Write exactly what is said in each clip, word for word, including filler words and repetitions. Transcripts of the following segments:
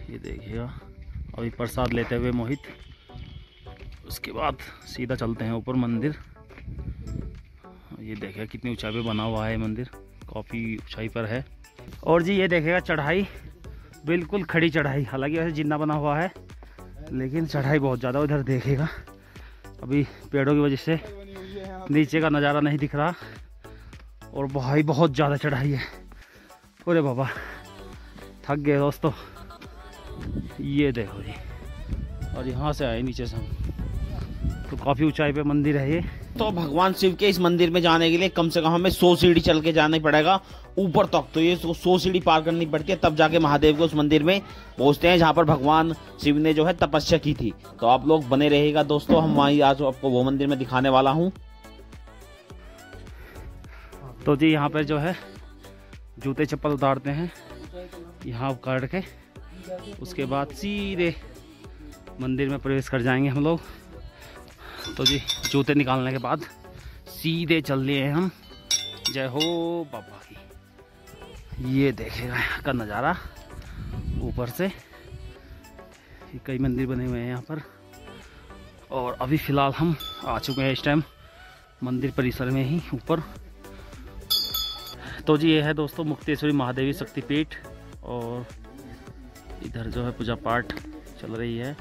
ये देखिएगा, अभी प्रसाद लेते हुए मोहित, उसके बाद सीधा चलते हैं ऊपर मंदिर। ये देखिएगा कितनी ऊंचाई पे बना हुआ है मंदिर, काफ़ी ऊंचाई पर है। और जी ये देखिएगा चढ़ाई, बिल्कुल खड़ी चढ़ाई, हालांकि वैसे जिन्ना बना हुआ है लेकिन चढ़ाई बहुत ज़्यादा। उधर देखिएगा अभी पेड़ों की वजह से नीचे का नज़ारा नहीं दिख रहा, और भाई बहुत ज़्यादा चढ़ाई है। अरे बाबा थक गए दोस्तों। ये देखो जी, और यहाँ से आए नीचे से हम, तो काफ़ी ऊंचाई पे मंदिर है ये। तो भगवान शिव के इस मंदिर में जाने के लिए कम से कम हमें सौ सीढ़ी चल के जाना पड़ेगा ऊपर तक। तो ये सौ सीढ़ी पार करनी पड़ती है, तब जाके महादेव के उस मंदिर में पहुंचते हैं जहां पर भगवान शिव ने जो है तपस्या की थी। तो आप लोग बने रहिएगा दोस्तों, हम वहीं आज आपको वो मंदिर में दिखाने वाला हूँ। तो जी यहाँ पर जो है जूते चप्पल उतारते हैं यहाँ काट के, उसके बाद सीधे मंदिर में प्रवेश कर जाएंगे हम लोग। तो जी जूते निकालने के बाद सीधे चल लिए हैं हम। जय हो बाबा की। ये देखेगा यहाँ का नज़ारा ऊपर से, कई मंदिर बने हुए हैं यहाँ पर। और अभी फ़िलहाल हम आ चुके हैं इस टाइम मंदिर परिसर में ही ऊपर। तो जी ये है दोस्तों मुक्तेश्वरी महादेवी शक्तिपीठ, और इधर जो है पूजा पाठ चल रही है।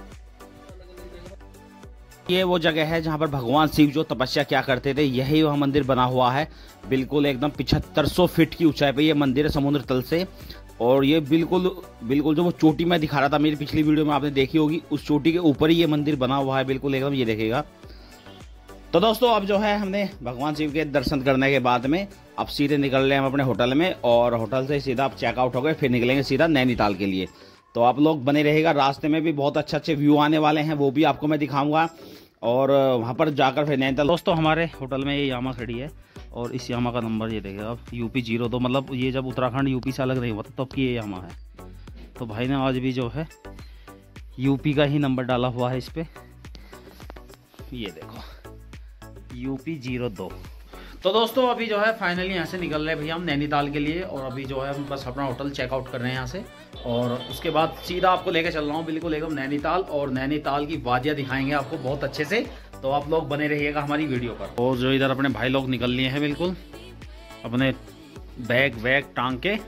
ये वो जगह है जहाँ पर भगवान शिव जो तपस्या क्या करते थे, यही वह मंदिर बना हुआ है। बिल्कुल एकदम पिछहत्तर सौ फीट की ऊंचाई पे ये मंदिर है समुद्र तल से। और ये बिल्कुल बिल्कुल जो वो चोटी मैं दिखा रहा था मेरी पिछली वीडियो में आपने देखी होगी, उस चोटी के ऊपर ही ये मंदिर बना हुआ है बिल्कुल एकदम, ये देखेगा। तो दोस्तों अब जो है हमने भगवान शिव के दर्शन करने के बाद में अब सीधे निकल रहे हैं हम अपने होटल में, और होटल से सीधा आप चेकआउट हो गए, फिर निकलेंगे सीधा नैनीताल के लिए। तो आप लोग बने रहेगा, रास्ते में भी बहुत अच्छे अच्छे व्यू आने वाले हैं, वो भी आपको मैं दिखाऊंगा, और वहाँ पर जाकर फिर नैनीताल। दोस्तों हमारे होटल में ये यामा खड़ी है, और इस यामा का नंबर ये देखेगा आप यूपी जीरो दो, मतलब ये जब उत्तराखंड यूपी से अलग नहीं हुआ तब की ये यामा है। तो भाई ने आज भी जो है यूपी का ही नंबर डाला हुआ है इस पर, ये देखो यूपी जीरो दो। तो दोस्तों अभी जो है फाइनली यहाँ से निकल रहे हैं भैया हम नैनीताल के लिए, और अभी जो है हम बस अपना होटल चेकआउट कर रहे हैं यहाँ से, और उसके बाद सीधा आपको लेके चल रहा हूँ बिल्कुल एकदम नैनीताल, और नैनीताल की वादियाँ दिखाएंगे आपको बहुत अच्छे से। तो आप लोग बने रहिएगा हमारी वीडियो पर। और जो इधर अपने भाई लोग निकल लिए हैं बिल्कुल अपने बैग वैग टांग के।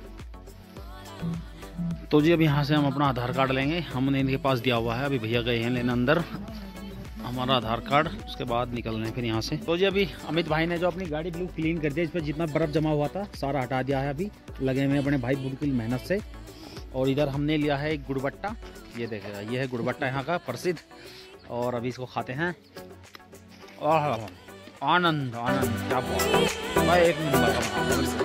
तो जी अब यहाँ से हम अपना आधार कार्ड लेंगे, हमने इनके पास दिया हुआ है, अभी भैया गए हैं लेने अंदर हमारा आधार कार्ड, उसके बाद निकल रहे हैं फिर यहाँ से। तो जी अभी अमित भाई ने जो अपनी गाड़ी बिल्कुल क्लीन कर दिया, इस पर जितना बर्फ़ जमा हुआ था सारा हटा दिया है, अभी लगे हुए अपने भाई बिल्कुल मेहनत से। और इधर हमने लिया है एक गुड़बट्टा, ये देखेगा ये है गुड़बट्टा यहाँ का प्रसिद्ध, और अभी इसको खाते हैं। आह आनंद आनंद, क्या बात है, एक नंबर का।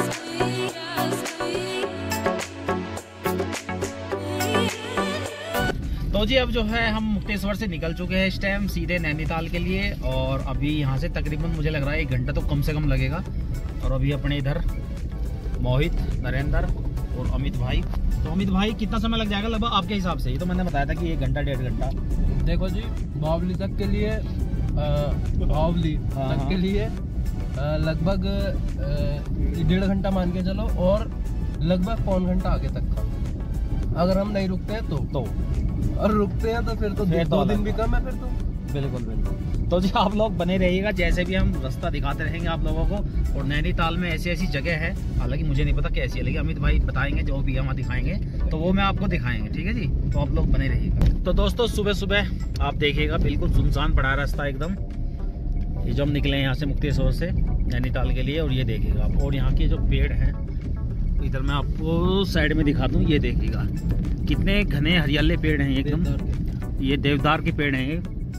तो जी अब जो है हम मुक्तेश्वर से निकल चुके हैं इस टाइम सीधे नैनीताल के लिए, और अभी यहाँ से तकरीबन मुझे लग रहा है एक घंटा तो कम से कम लगेगा। और अभी अपने इधर मोहित, नरेंद्र और अमित भाई। तो अमित भाई कितना समय लग जाएगा लगभग आपके हिसाब से? ये तो मैंने बताया था कि एक घंटा डेढ़ घंटा। देखो जी बावली तक के लिए बावली हाँ, तक के लिए लगभग डेढ़ घंटा मान के चलो, और लगभग पौन घंटा आगे तक का। अगर हम नहीं रुकते हैं तो तो और रुकते हैं तो फिर तो फिर दो तो दिन भी कम है फिर तो। बिल्कुल बिल्कुल। तो जी आप लोग बने रहिएगा, जैसे भी हम रास्ता दिखाते रहेंगे आप लोगों को। और नैनीताल में ऐसी ऐसी जगह है, हालांकि मुझे नहीं पता कैसी है, लेकिन अमित भाई बताएंगे जो भी हम दिखाएंगे तो वो मैं आपको दिखाएंगे, ठीक है जी। तो आप लोग बने रहिएगा। तो दोस्तों सुबह सुबह आप देखिएगा बिल्कुल सुनसान पड़ा रास्ता एकदम, ये जो हम निकले हैं यहाँ से मुक्तेश्वर से नैनीताल के लिए। और ये देखिएगा आप, और यहाँ के जो पेड़ हैं इधर मैं आपको साइड में दिखा दूँ, ये देखिएगा कितने घने हरियाले पेड़ हैं एकदम। ये देवदार के पेड़ हैं,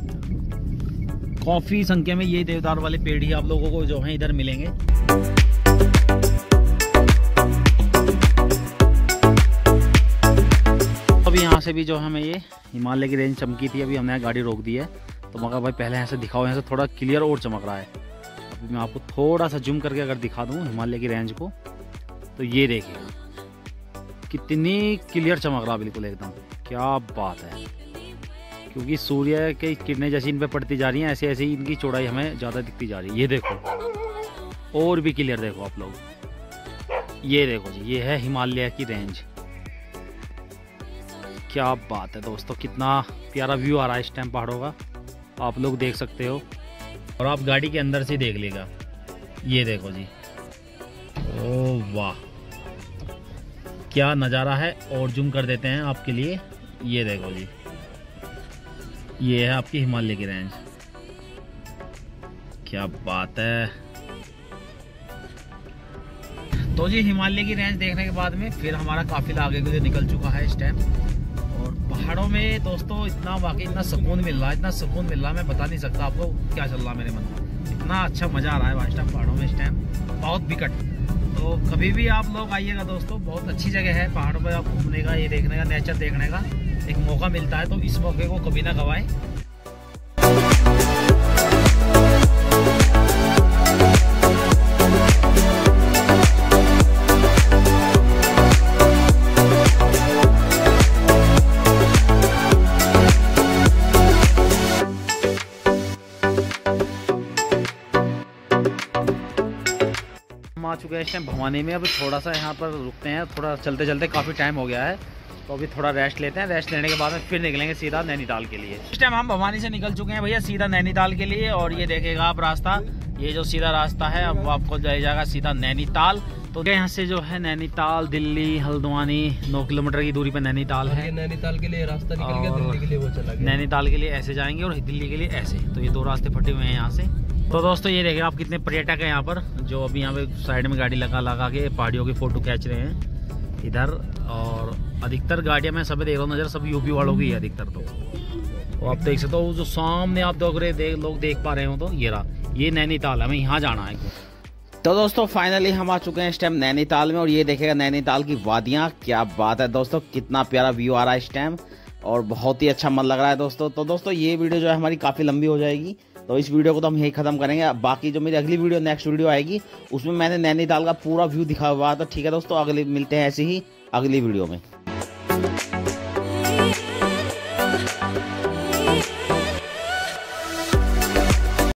काफी संख्या में ये देवदार वाले पेड़ ही आप लोगों को जो हैं इधर मिलेंगे। अभी यहाँ से भी जो हमें ये हिमालय की रेंज चमकी थी, अभी हमने गाड़ी रोक दी है। तो मगर भाई पहले यहाँ से दिखाओ, यहाँ से थोड़ा क्लियर और चमक रहा है। अभी मैं आपको थोड़ा सा जूम करके अगर दिखा दूँ हिमालय की रेंज को, तो ये देखिए कितनी क्लियर चमक रहा बिल्कुल एकदम, क्या बात है। क्योंकि सूर्य की किरणें जैसी इन पे पड़ती जा रही हैं, ऐसे ऐसे ही इनकी चौड़ाई हमें ज़्यादा दिखती जा रही है। ये देखो और भी क्लियर देखो आप लोग, ये देखो जी, ये है हिमालय की रेंज। क्या बात है दोस्तों, कितना प्यारा व्यू आ रहा है इस टाइम पहाड़ों का, आप लोग देख सकते हो। और आप गाड़ी के अंदर से देख लेगा, ये देखो जी, ओह वाह क्या नज़ारा है। और जूम कर देते हैं आपके लिए, ये देखो जी, ये है आपकी हिमालय की रेंज, क्या बात है। तो जी हिमालय की रेंज देखने के बाद में फिर हमारा काफिला आगे के लिए निकल चुका है इस टाइम। और पहाड़ों में दोस्तों इतना वाकई इतना सुकून मिल रहा है, इतना सुकून मिल रहा है, मैं बता नहीं सकता आपको क्या चल रहा है मेरे मन में। इतना अच्छा मज़ा आ रहा है इस टाइम पहाड़ों में, इस टाइम बहुत बिकट। तो कभी भी आप लोग आइएगा दोस्तों, बहुत अच्छी जगह है पहाड़ों पर आप घूमने का, ये देखने का, नेचर देखने का एक मौका मिलता है, तो इस मौके को कभी ना गवाएं। आ चुके हैं इस टाइम भवानी में। अब थोड़ा सा यहाँ पर रुकते हैं, थोड़ा चलते चलते काफ़ी टाइम हो गया है, तो अभी थोड़ा रेस्ट लेते हैं। रेस्ट लेने के बाद में फिर निकलेंगे सीधा नैनीताल के लिए। इस टाइम हम भवानी से निकल चुके हैं भैया सीधा नैनीताल के लिए। और ये देखेगा आप रास्ता, ये जो सीधा रास्ता है अब वो आपको ले जाएगा सीधा नैनीताल। तो यहाँ से जो है नैनीताल, दिल्ली, हल्द्वानी, नौ किलोमीटर की दूरी पर नैनीताल है। नैनीताल के लिए रास्ता निकल गया, दिल्ली के लिए वो चला गया। नैनीताल के लिए ऐसे जाएंगे और दिल्ली के लिए ऐसे, तो ये दो रास्ते फटे हुए हैं यहाँ से। तो दोस्तों ये देखिए आप कितने पर्यटक हैं यहाँ पर, जो अभी यहाँ पे साइड में गाड़ी लगा लगा के पहाड़ियों की फोटो खींच रहे हैं इधर। और अधिकतर गाड़ियाँ मैं सभी देख रहा हूँ नज़र, सब यूपी वालों की है अधिकतर। तो, तो आप देख सकते हो जो सामने आप देख रहे देख लोग देख पा रहे हो, तो ये रहा, ये नैनीताल है, हमें यहाँ जाना है। तो दोस्तों फाइनली हम आ चुके हैं इस टाइम नैनीताल में। और ये देखेगा नैनीताल की वादियाँ, क्या बात है दोस्तों, कितना प्यारा व्यू आ रहा है इस टाइम और बहुत ही अच्छा मन लग रहा है दोस्तों। तो दोस्तों ये वीडियो जो है हमारी काफ़ी लंबी हो जाएगी, तो इस वीडियो को तो हम यही खत्म करेंगे। बाकी जो मेरी अगली वीडियो नेक्स्ट वीडियो आएगी उसमें मैंने नैनीताल का पूरा व्यू दिखा हुआ है। तो ठीक है दोस्तों, अगले मिलते हैं ऐसे ही अगली वीडियो में।